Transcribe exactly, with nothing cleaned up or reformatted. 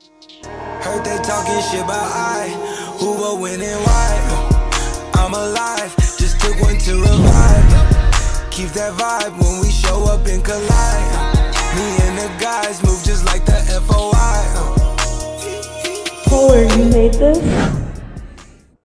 Heard they talking shit about I, who will win and why. I'm alive, just took one to revive. Keep that vibe when we show up and collide. Me and the guys move just like the F O I. Polar, you made this?